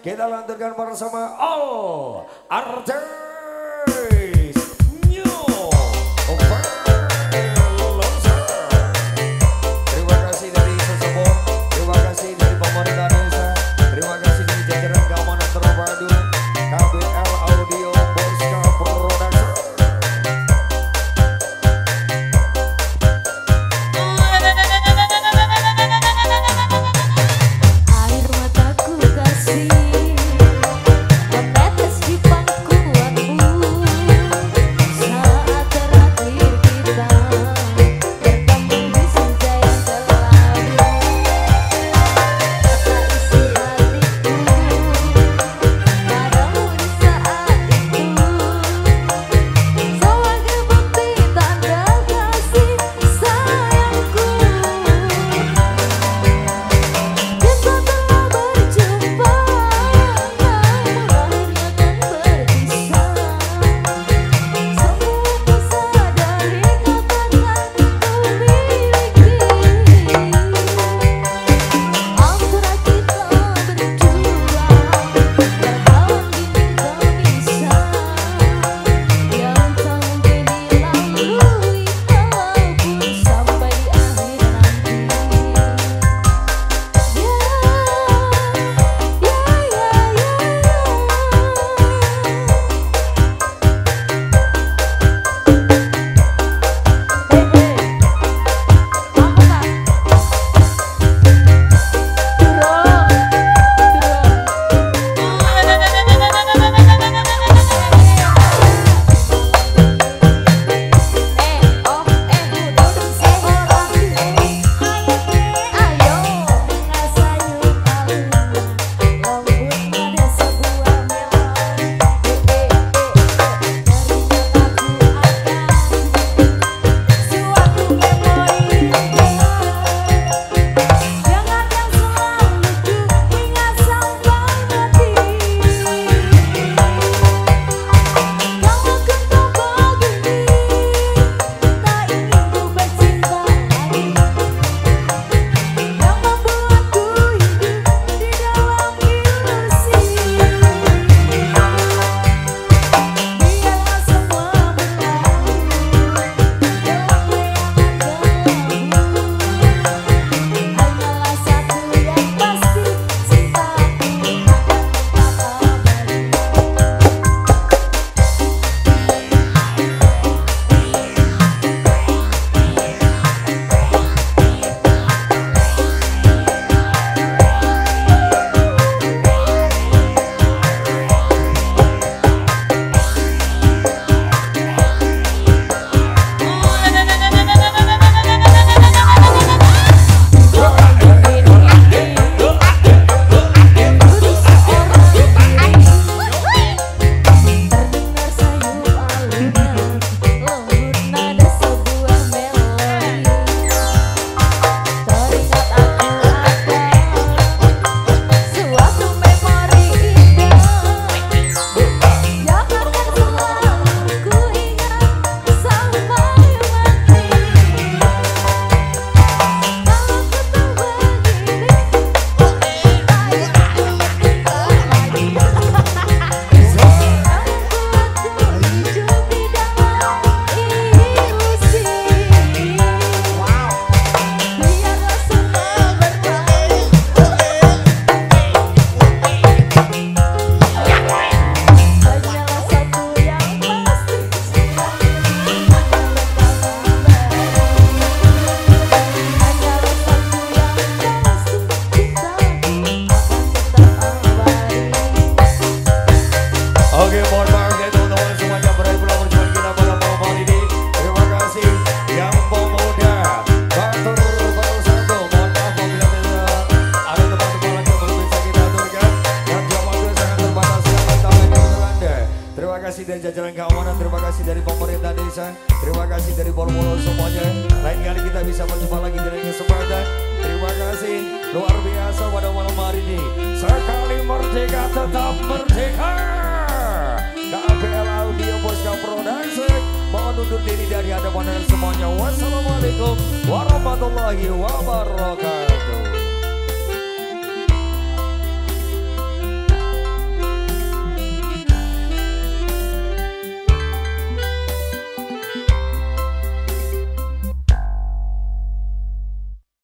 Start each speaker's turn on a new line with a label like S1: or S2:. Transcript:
S1: Kita lanjutkan bersama All Artis New Overloser. Terima kasih dari Sesepo, terima kasih dari pemerintah desa, terima kasih dari jajaran keamanan terpadu KBL Audio Boska Production.
S2: Air mataku kasih menetes di pangkuanmu saat terakhir kita bertemu di senja yang terlalu. Kata isi hatiku padamu di saat itu sebagai bukti tanda kasih sayangku. Kita telah berjumpa, namun akhirnya kan berpisah. Semua kusadari katakan ku miliki. Antara kita berdua, berkawan gini tak bisa. Yang tak mungkin dilalui, walaupun sampai di akhir nanti.
S1: Oke, mohon maaf ya teman-teman semuanya berada pulang berjuang kita pada malam ini. Terima kasih yang pemuda Batur Baru Satu. Mohon maaf apabila ada teman-teman lagi yang belum bisa kita aturkan. Dan jam waktu sangat terbatas yang kita lagi untuk Anda. Terima kasih dari jajaran keamanan, terima kasih dari pemerintah desa, terima kasih dari Bormolo semuanya. Lain kali kita bisa berjumpa lagi di lain kesempatan. Terima kasih luar biasa pada malam hari ini. Sekali merdeka tetap merdeka. KBL Audio Boska Production mohon undur diri dari hadapan semuanya. Wassalamualaikum warahmatullahi wabarakatuh.